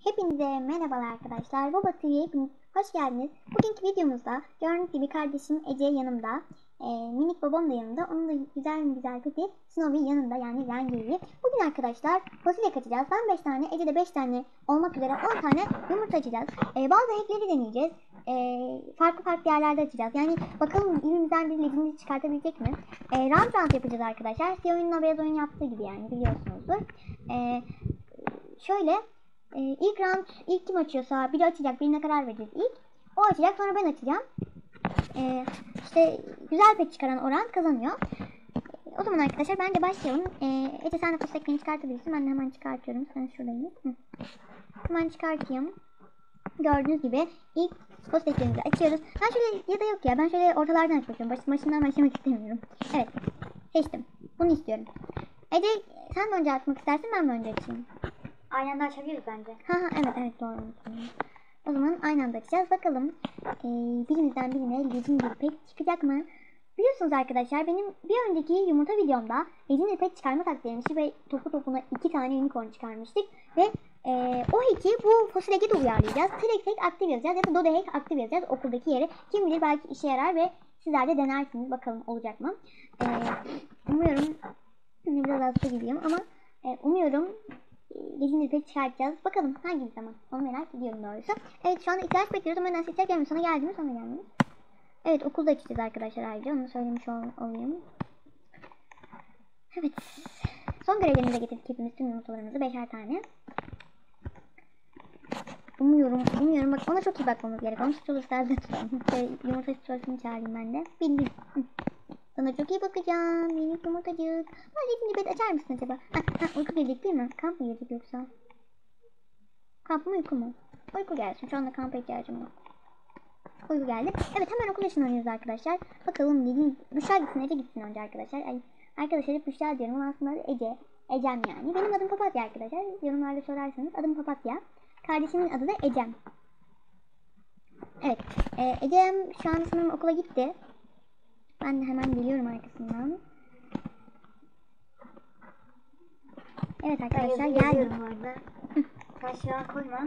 Hepinize merhabalar arkadaşlar. Baba TV'ye hepiniz hoş geldiniz. Bugünkü videomuzda gördüğünüz gibi kardeşim Ece yanımda. Minik babam da yanımda. Onun da güzel peti Snowy yanında, yani rengeyi. Bugün arkadaşlar fasulye kaçacağız. Ben 5 tane, Ece de 5 tane olmak üzere 10 tane yumurta açacağız. Bazı hackleri deneyeceğiz. Farklı yerlerde açacağız. Yani bakalım birimizden bir ledimizi çıkartabilecek mi? Round yapacağız arkadaşlar. Siyah oyunla beyaz oyun yaptığı gibi, yani biliyorsunuzdur. Şöyle ilk round ilk kim açıyorsa biri açacak, birine karar vereceğiz ilk. O açacak, sonra ben açacağım. İşte güzel pet çıkaran o round kazanıyor. O zaman arkadaşlar bence başlayalım. Ece sen de fıstıklarını çıkartabilirsin. Ben de hemen çıkartıyorum. Sen şuradayım. Hemen çıkartayım. Gördüğünüz gibi ilk fıstıklarımızı açıyoruz. Ben şöyle ya da yok ya. Ben şöyle ortalardan açmak istiyorum. Başından başlamak istemiyorum. Evet. Seçtim. Bunu istiyorum. Ece sen mi önce açmak istersin, ben mi önce açayım? Aynı anda açabiliriz bence. Evet doğru. O zaman aynı anda açacağız. Bakalım birimizden birine Legendary Pet çıkacak mı? Biliyorsunuz arkadaşlar, benim bir önceki yumurta videomda Legendary Pet çıkarma taktiğimizi ve topuna 2 tane unicorn çıkarmıştık. Ve o hack'i bu fosil hack'e de uyarlayacağız. Tek aktif yazacağız ya da Dodo hack aktif yazacağız okuldaki yere. Kim bilir, belki işe yarar ve sizler de denersiniz. Bakalım olacak mı? Umuyorum, biraz hasta gibiyim ama umuyorum Legendary Pet çıkartacağız. Bakalım hangi zaman. Onu merak ediyorum doğrusu. Evet, şu anda ihtiyaç bekliyoruz ama nedense ihtiyaç gelmiyor. Sana geldi mi? Sana gelmiyor. Evet, okulda açacağız arkadaşlar ayrıca. Onu söylemiş olayım. Evet. Son görevlerimize getirdik hepimiz tüm yumurtalarımızı. 5'er tane. Umuyorum. Bak, ona çok iyi bakmamız gerek. Onu tutulursa da tutalım. Yumurta tutulasını çağırayım ben de. Bildim. Sana çok iyi bakacağım. Minik yumurtacık. Legendary Pet açar mısın acaba? Uyku gelecek değil mi? Kamp mı gelecek yoksa? Kamp mı, uyku mu? Uyku gelsin. Şu anda kampa ihtiyacım yok. Uyku geldi. Evet, hemen okul ışınlanıyoruz arkadaşlar. Bakalım dedim. Büşra gitsin, Ece gitsin önce arkadaşlar. Arkadaşlar hep Büşra diyorum ama aslında Ecem yani. Benim adım Papatya arkadaşlar. Yorumlarda sorarsanız adım Papatya. Kardeşimin adı da Ecem. Evet. Ecem şu an sanırım okula gitti. Ben de hemen geliyorum arkasından. Evet arkadaşlar, geldim. Sen şu an koyma.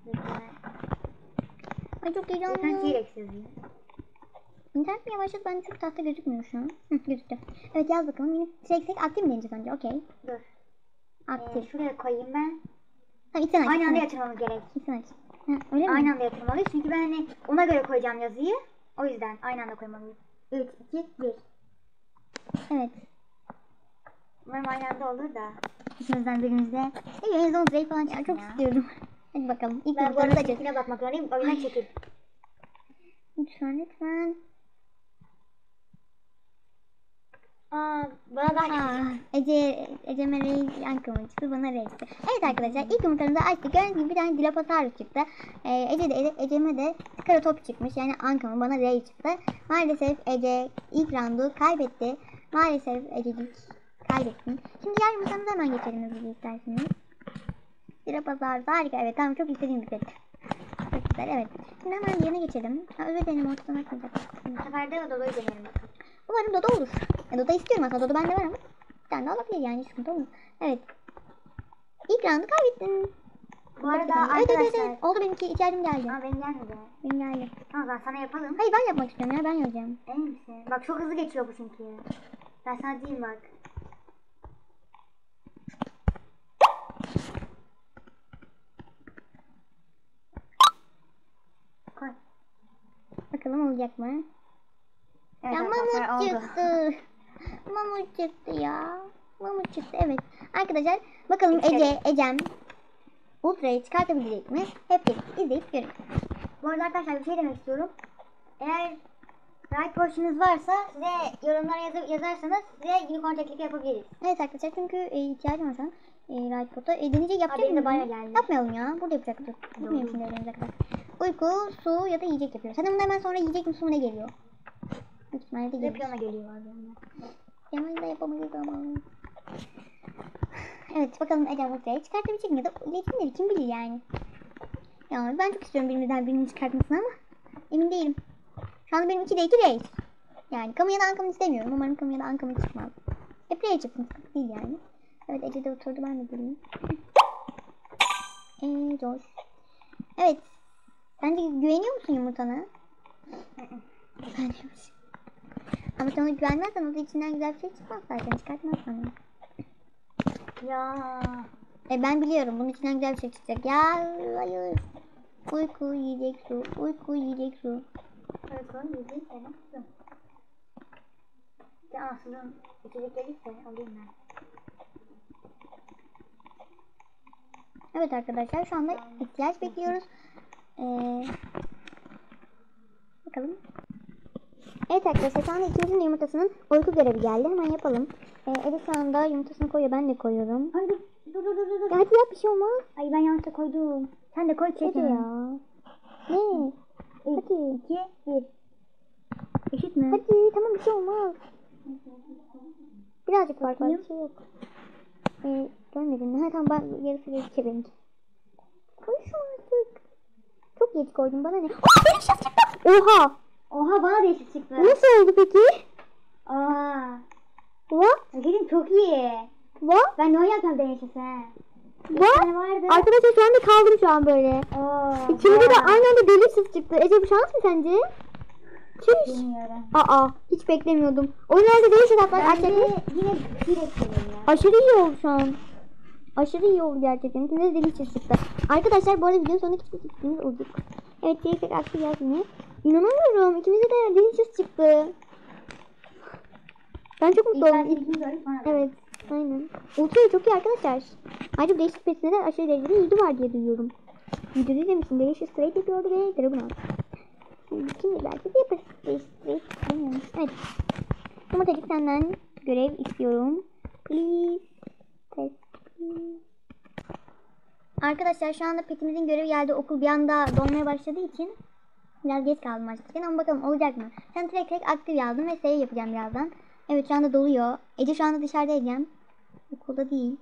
Ay çok heyecanlıyım. Sen T-Rex yazıyor. İnternet mi yavaşladı? Ben çok tahta gözükmüyor şu an. Gözüktü. Evet, yaz bakalım. Yine T-Rex aktif mi deneyeceğiz önce? Okey. Dur. Aktif. Şuraya koyayım ben. Tamam, içten aç. Aynı anda yatırmamız gerek. İçten aç. Öyle mi? Aynı anda yatırmalıyız. Çünkü ben hani ona göre koyacağım yazıyı. O yüzden aynı anda koymalıyız. 3, 2, 1. Evet. Umarım aynı anda olur da. İkimizden birimizde. Elimizde Uzay'ı falan çıkar. Çok istiyorum. Hadi bakalım. İlk Ben bu arada yumurtamızı çekine bakmak zorundayım. O yüzden çekil. Lütfen. Bana da Ece Mera'yı yankımı çıktı, bana R çıktı. Evet arkadaşlar, ilk yumurtamızı açtık. Gördüğünüz gibi bir tane Dilophosaurus çıktı. Ece'me de Scaratop çıkmış. Yani Ankamı, bana R çıktı. Maalesef Ece ilk roundu kaybetti. Maalesef Ececik kaybettin. Şimdi diğer yumurtamıza hemen geçelim hızlıca isterseniz. Dilophosaurus harika. Evet, tamam, çok istediğim bir pet. Çok güzel, evet. Şimdi hemen yerine geçelim. Özür dilerim, ortadan atmayacak. bu sefer de Dodo'yu deneyelim bakalım. Umarım Dodo olur. Dodo istiyorum aslında. Dodo bende var ama bir tane de alabilir, yani sıkıntı olmaz. Evet. İlk roundu kaybettin. Bu arada Evet. arkadaşlar. Oldu, benimki ihtiyacım geldi. Benim gelmedi. Benim geldi. Tamam, ben sana yapalım. Hayır, ben yapmak istiyorum ya, ben yazacağım. Emin misin? Bak, çok hızlı geçiyor bu çünkü. Ben sana diyeyim bak. Koy. Bakalım olacak mı? Evet, Ya arkadaşlar, mamut oldu. çıktı. Mamut çıktı ya. Mamut çıktı, evet. Arkadaşlar bakalım İçelim. Ecem Ultra'yı çıkartabilecek mi? Hep birlikte izleyip görelim. Bu arada arkadaşlar bir şey demek istiyorum. Eğer right portion'unuz varsa size yorumlara yazarsanız size unicorn teklifi yapabiliriz. Evet arkadaşlar, çünkü ihtiyacım var şu an. Right pot'a. Deneyecek yapacak benim de mıyız? bayağı geldi. Yapmayalım ya. Burada yapacaktık. Gitmeyelim şimdi elimize kadar. Uyku, su ya da yiyecek yapıyoruz. Zaten hemen sonra yiyecek mi, su mu, ne geliyor? Büyük ihtimalle de Hep gelir. yana geliyor bazen. Hemen de yapamayız ama. Evet, bakalım Ecem Ultra'yı çıkartabilecek mi? Ya da Legendary kim bilir yani. Ya ben çok istiyorum birimizden birinin çıkartmasını ama emin değilim. Şu anda benim 2'de 2 değil. Yani Kamu ya da Ankam'ı istemiyorum. Umarım Kamu ya da Ankam'ı çıkmaz. Hep R'ye çıksın, sıkıntı değil yani. Evet, Ece de oturdu, ben de durayım. Coş. Evet. Sence güveniyor musun yumurtana? Ama sen ona güvenmezsen o da içinden güzel bir şey çıkmaz zaten. Çıkartmaz sana. Ya. Ben biliyorum bunun içinden güzel bir şey çıkacak. Ya hayır. Uyku yiyecek su. Uyku yiyecek su. Uyku yiyecek su. Ya Aslı'nın içecekleri ise alayım ben. Evet arkadaşlar şu anda ihtiyaç bekliyoruz. Bakalım. Evet arkadaşlar şu anda ikimizin de yumurtasının uyku görevi geldi. Hemen yapalım. Ece şu anda yumurtasını koyuyor. Ben de koyuyorum. Ay dur. Ya hadi yap bir şey olmaz. Ay ben yanlışlıkla koydum. Sen de koy Hadi çekin. ya. Ne? Hadi. 2, 1. Eşit mi? Hadi tamam bir şey olmaz. Birazcık fark var. Bir şey yok. Görmedin mi? Ha tamam ben yarısı gözüküyor benimki. Koy şu artık. Çok geç koydum bana ne? Benim şans çıktı. Oha. Oha bana da eşit çıktı. Bu nasıl oldu peki? Aa. What? Dedim çok iyi. What? Ben ne oynayacağım değişirse. What? Vardı. Arkadaşlar şu anda kaldım şu an böyle. İkimize de aynı anda delicious çıktı. Ece bu şans mı sence? Çüş. Bilmiyorum. Aa hiç beklemiyordum. Oyunlarda delicious atlar. Ben de yine direkt ya. Aşırı iyi oldu şu an. Aşırı iyi oldu gerçekten. İkimize de delicious çıktı. Arkadaşlar bu arada videonun sonunda küçük fikrimiz olacak. Evet direkt aktif yaz yine. İnanamıyorum. İkimize de delicious çıktı. Ben çok mutlu oldum. Evet. Aynen. Ultra çok iyi arkadaşlar. Ayrıca değişik pesine de aşırı derecede yüzü var diye duyuyorum. Videoda izlemişsin. Delicious Straight yapıyordu ve Dragon aldı. Şimdi belki de yaparız. Delicious Straight bilmiyorum. Evet. Yumurtacık senden görev istiyorum. Please. Test. Arkadaşlar şu anda petimizin görevi geldi. Okul bir anda donmaya başladığı için biraz geç kaldım açıkçası ama bakalım olacak mı? Sen direkt aktif yazdım ve save yapacağım birazdan. Evet şu anda doluyor. Ece şu anda dışarıda Ecem. Okulda değil.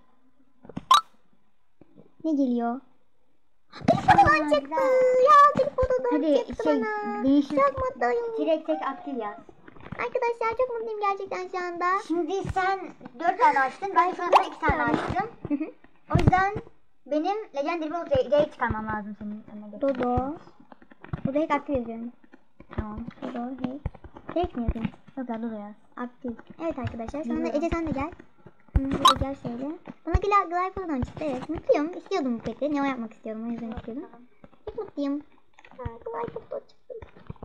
Ne geliyor? Telefonundan çıktı. Ya telefonundan çıktı bana. Değişik. Çok mutluyum. Direkt aktif yaz. Arkadaşlar çok mutluyum gerçekten şu anda. Şimdi sen 4 tane açtın. Ben şu anda 2 tane açtım. O yüzden benim Legendary World çıkarmam lazım senin önüne. Dodo. Dodo hack aktif yazıyorum. Tamam. Dodo hack. Direkt mi yazayım? Yok ya Dodo yaz. Aktif. Evet arkadaşlar şu anda Biliyorum. Ece sen de gel. Ece gel şöyle. Bana Glypho'dan çıktı evet. Mutluyum. İstiyordum bu peti. Ne yapmak istiyordum o yüzden istiyordum. Çok mutluyum. Glypho'dan çıktı.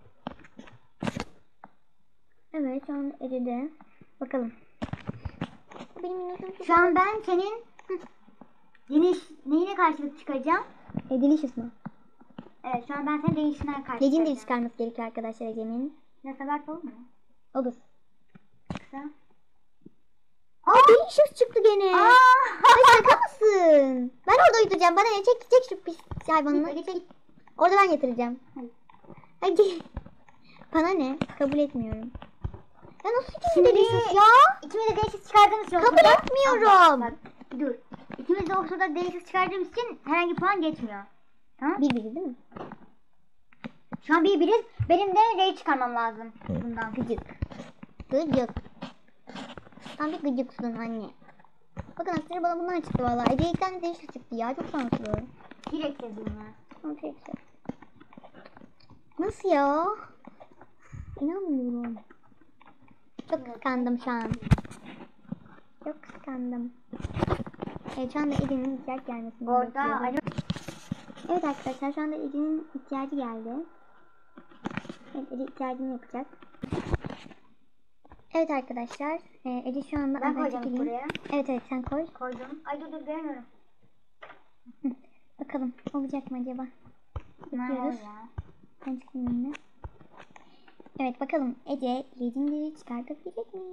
Evet şu an Ece'de. Bakalım. Benim minnoşum çok Şu an ben senin neyine karşılık çıkaracağım? Delicious mı? Evet şu an ben senin değişimine karşılık Legendary çıkarması gerekiyor arkadaşlar Ece'nin. Ne sefer olur mu? Olur. Kısa. Delicious çıktı gene. Ay şaka mısın? Ben orada uyutacağım. Bana ne? Çek şu pis hayvanını. Çek. Orada ben getireceğim. Hadi. Bana ne? Kabul etmiyorum. Ya nasıl ikimiz de Delicious ya? İkimiz de değişik çıkardığımız için. Kabul etmiyorum. Bak, dur. İkimiz de o sırada değişik çıkardığımız için herhangi puan geçmiyor. Tamam. Bir değil mi? Şu an biriz. Benim de R'yi çıkarmam lazım. Bundan. Gıcık. Gıcık. Tam bir gıcıksın anne. Bakın aslında bana bunlar çıktı valla. Ece'likten de Delicious çıktı ya. Çok şanslı. Direkt yazıyorum ben. Tamam peki. Nasıl ya? İnanmıyorum. Çok kıskandım şu an. Çok kıskandım. Evet şu anda Ece'nin ihtiyaç gelmesini Orada bekliyorum. acaba Evet arkadaşlar şu anda Ece'nin ihtiyacı geldi. Evet Ece ihtiyacını yapacak. Evet arkadaşlar Ece şu anda ben koyacağım buraya. Evet sen koy. Koydum. Ay dur göremiyorum. Bakalım olacak mı acaba? Ne Bakıyoruz. ya? Ben çıkayım önüne. Evet bakalım Ece Legendary'i çıkartabilecek mi?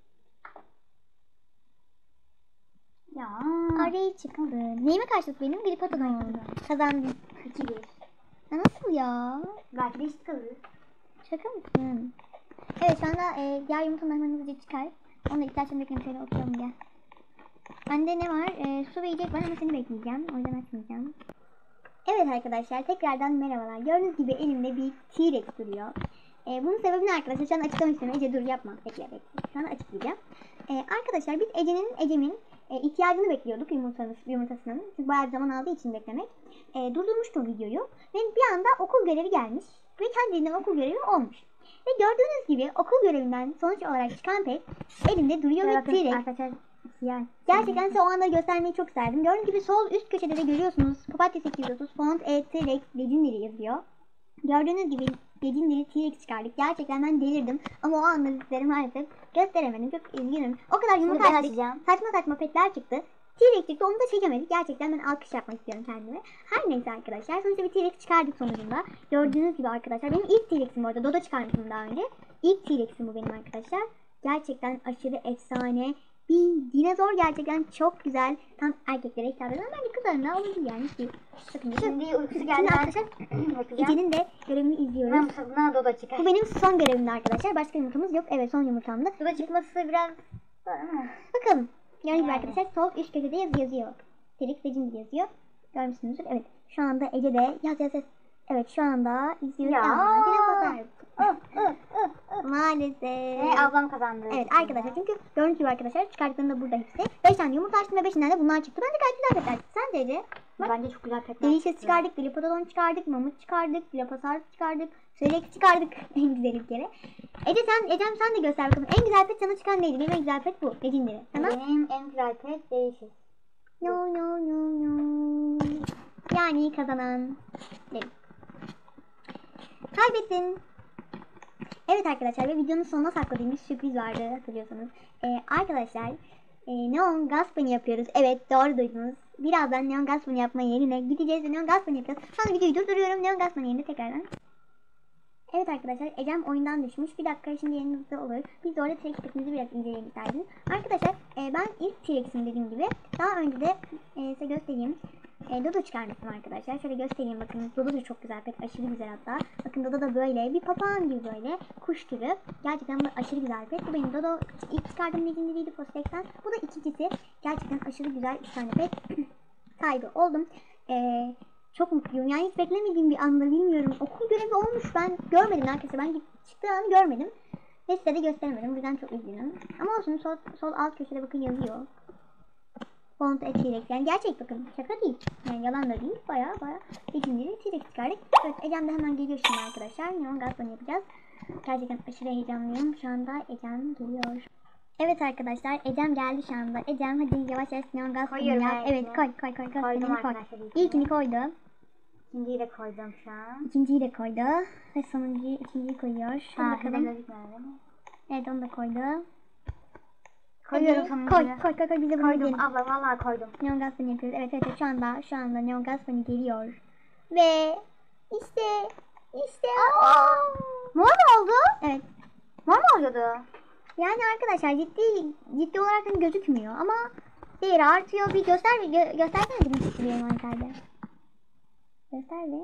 Ya. Array çıktı. Neyime karşılık benim? Gripato'dan oldu. Kazandım. 2-1. Ya nasıl ya? Belki de eşit kalır. Şaka mısın? Evet şu anda diğer yumurtanı hemen hızlıca çıkar. Onu da ihtiyaçlarını bekleyin. Şöyle oturalım gel. Bende ne var? Su ve yiyecek var ama seni bekleyeceğim. O yüzden açmayacağım. Evet arkadaşlar tekrardan merhabalar. Gördüğünüz gibi elimde bir T-Rex duruyor. Bunun sebebini arkadaşlar şu an açıklamak istiyorum. Ece dur yapma. Bekle. Şu an açıklayacağım. Arkadaşlar biz Ecem'in ihtiyacını bekliyorduk yumurtasının. Çünkü bayağı bir zaman aldığı için beklemek. Durdurmuştum videoyu. Ve bir anda okul görevi gelmiş. Ve kendiliğinden okul görevi olmuş. Ve gördüğünüz gibi okul görevinden sonuç olarak çıkan pet elinde duruyor ve T-Rex. Arkadaşlar yani. Gerçekten size o anları göstermeyi çok isterdim. Gördüğünüz gibi sol üst köşede de görüyorsunuz. Papatya 830 font T-Rex Legendary yazıyor. Gördüğünüz gibi Legendary T-Rex çıkardık. Gerçekten ben delirdim. Ama o anları sizlere maalesef gösteremedim. Çok üzgünüm. O kadar yumurta açtık. Saçma saçma petler çıktı. T-Rex çıktı, onu da çekemedik. Gerçekten ben alkış yapmak istiyorum kendime. Her neyse arkadaşlar. Sonuçta bir T-Rex çıkardık sonucunda. Gördüğünüz gibi arkadaşlar. Benim ilk T-Rex'im bu arada. Dodo çıkarmıştım daha önce. İlk T-Rex'im bu benim arkadaşlar. Gerçekten aşırı efsane. Bir dinozor, gerçekten çok güzel. Tam erkeklere hitap eden. Bence kızlarına olabilir yani. Şimdi uykusu geldi. Arkadaşlar Ece'nin de görevini izliyoruz. Ben Dodo çıkar. Bu benim son görevimdi arkadaşlar. Başka yumurtamız yok. Evet, son yumurtamdı. Dodo çıkması biraz... Bakalım. Gördüğünüz gibi arkadaşlar sol üst köşede yazıyor. T-Rex Legend yazıyor. Görmüşsünüzdür. Evet. Şu anda Ece de yaz. Evet, şu anda izliyoruz. Ya. Maalesef. Ablam kazandı. Evet arkadaşlar, çünkü gördüğünüz gibi arkadaşlar çıkardıklarında burada hepsi. 5 tane yumurta açtım ve 5'inden de bunlar çıktı. Bence gayet güzel petler. Sen de Ece? Bence çok güzel petler. Delicious çıkardık, Dilopodon çıkardık, Mamut çıkardık, Dilophosaurus çıkardık, T-Rex çıkardık. En güzeli bir kere. Ecem sen de göster bakalım. En güzel pet sana çıkan neydi? Benim en güzel pet bu. Legendary. Tamam. Benim en güzel pet Delicious. No. Yani kazanan benim. Kaybettin. Evet arkadaşlar, ve videonun sonuna sakladığımız sürpriz vardı, hatırlıyorsanız. Arkadaşlar Neon Gaspani yapıyoruz. Evet, doğru duydunuz. Birazdan Neon Gaspani yapma yerine gideceğiz ve Neon Gaspani yapacağız. Sonra videoyu durduruyorum. Neon Gaspani yerine tekrardan. Evet arkadaşlar, Ecem oyundan düşmüş. Bir dakika, şimdi yanınızda olur. Biz de orada T-Rex petimizi biraz inceleyelim isterdim. Arkadaşlar ben ilk T-Rex'im dediğim gibi. Daha önce de size göstereyim. Dodo çıkarmıştım arkadaşlar. Şöyle göstereyim, bakın. Dodo da çok güzel pet. Aşırı güzel hatta. Bakın Dodo da böyle bir papağan gibi, böyle kuş türü. Gerçekten bu aşırı güzel pet. Bu benim Dodo ilk çıkardığım Legendary'di Postex'ten. Bu da ikincisi. Gerçekten aşırı güzel 2 tane pet sahibi oldum. Çok mutluyum. Yani hiç beklemediğim bir anda, bilmiyorum. Okul görevi olmuş. Ben görmedim arkadaşlar. Ben çıktığı anı görmedim. Ve size de gösteremedim. Bu yüzden çok üzgünüm. Ama olsun, sol alt köşede bakın yazıyor. Font T-Rex. Yani gerçek, bakın. Şaka değil. Yani yalan da değil. Baya Legendary T-Rex çıkardık. Evet, Ecem de hemen geliyor şimdi arkadaşlar. Neon Gaspani yapacağız. Gerçekten aşırı heyecanlıyım. Şu anda Ecem geliyor. Evet arkadaşlar, Ecem geldi şu anda. Ecem hadi yavaş yavaş Neon Gaspani yap. Evet, koy. Koydum arkadaşlar. İlkini koydu. İkinciyi de koydum şu an. İkinciyi de koydu. Ve sonuncuyu, ikinciyi koyuyor. Şuna bakalım. Evet, onu da koydu. Koyuyorum sonuncuyu. Koy. Biz de bunu Koydum izleyelim. abla, vallahi koydum. Neon Gaspani yapıyoruz. Evet, şu anda Neon Gaspani geliyor. Ve işte. Mor mu oldu? Evet. Mor mu oluyordu? Yani arkadaşlar ciddi olarak hani gözükmüyor ama değeri artıyor. Bir göstersene bir çıktı benim mantarda. Göster bir.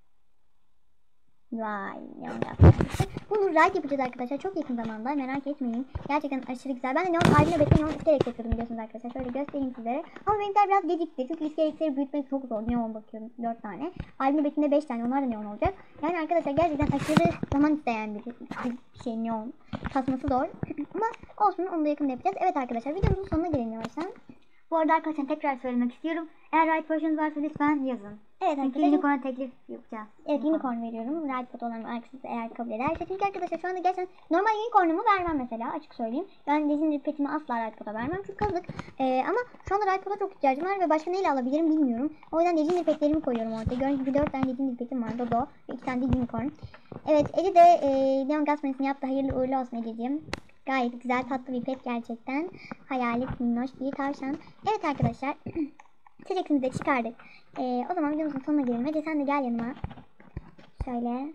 Vay, Neon Gaspani. Bunu raid yapacağız arkadaşlar çok yakın zamanda, merak etmeyin. Gerçekten aşırı güzel. Ben de Neon albine bekle Neon iskelet yapıyordum biliyorsunuz arkadaşlar. Şöyle göstereyim sizlere. Ama benimkiler biraz gecikti. Çünkü iskeletleri büyütmek çok zor. Neon bakıyorum 4 tane. Albine bekinde 5 tane. Onlar da Neon olacak. Yani arkadaşlar gerçekten aşırı zaman isteyen bir şey Neon. Kasması zor. Ama olsun, onu da yakında yapacağız. Evet arkadaşlar, videomuzun sonuna gelelim yavaştan. Bu arada arkadaşlar tekrar söylemek istiyorum. Eğer right version varsa lütfen yazın. Evet arkadaşlar. Unicorn'a teklif yapacağız. Evet, unicorn veriyorum. Ride pot olan arkadaşlar eğer kabul ederse. Çünkü arkadaşlar şu anda gerçekten normal unicornumu vermem mesela, açık söyleyeyim. Ben Legendary petimi asla ride pota vermem çünkü kazık. Ama şu anda ride pota çok ihtiyacım var ve başka neyle alabilirim bilmiyorum. O yüzden Legendary petlerimi koyuyorum orada. Gördüğünüz gibi 4 tane Legendary petim var. Dodo ve 2 tane de unicorn. Evet, Ece de Neon Gaspani'sini yaptı. Hayırlı uğurlu olsun Ececiğim. Gayet güzel, tatlı bir pet gerçekten. Hayalet minnoş bir tavşan. Evet arkadaşlar. T-Rex'imizi de çıkardık. O zaman videomuzun sonuna gelelim. Ece sen de gel yanıma. Şöyle.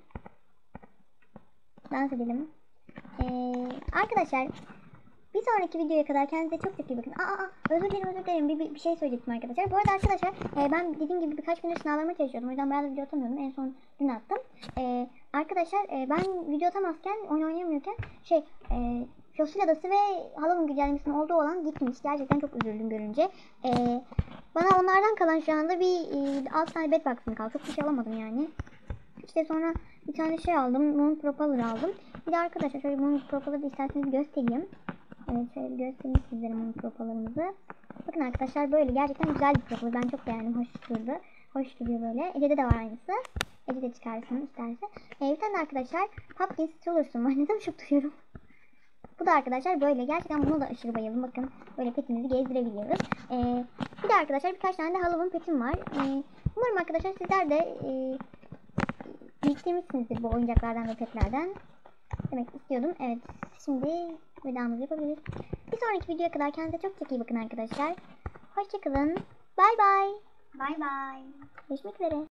Dans edelim. Arkadaşlar. Bir sonraki videoya kadar kendinize çok iyi bakın. Özür dilerim. Bir şey söyleyecektim arkadaşlar. Bu arada arkadaşlar ben dediğim gibi birkaç gündür sınavlarıma çalışıyordum. O yüzden bayağı da video atamıyordum. En son dün attım. Arkadaşlar ben video atamazken, oyun oynayamıyorken Fossil Adası ve Halloween güncellemesinin olduğu olan gitmiş. Gerçekten çok üzüldüm görünce. Bana onlardan kalan şu anda bir 6 tane bedbox'ım kaldı. Çok bir şey alamadım yani. İşte sonra bir tane şey aldım. Moon Propeller aldım. Bir de arkadaşlar şöyle Moon Propeller'ı isterseniz göstereyim. Evet şöyle bir göstereyim sizlere monopropalarımızı. Bakın arkadaşlar böyle gerçekten güzel bir propal. Ben çok beğendim. Hoş durdu. Hoş duruyor böyle. Ece'de de var aynısı. Ece de çıkarsın isterse. Bir tane arkadaşlar Pumpkin Strollers'um var. Neden çok duyuyorum? Bu da arkadaşlar böyle. Gerçekten buna da aşırı bayıldım. Bakın böyle petimizi gezdirebiliyoruz. Bir de arkadaşlar birkaç tane de Halloween petim var. Umarım arkadaşlar sizler de biriktirmişsinizdir bu oyuncaklardan ve petlerden. Demek istiyordum. Evet. Şimdi vedamızı yapabiliriz. Bir sonraki videoya kadar kendinize çok çok iyi bakın arkadaşlar. Hoşçakalın. Bay bay. Bay bay. Görüşmek üzere.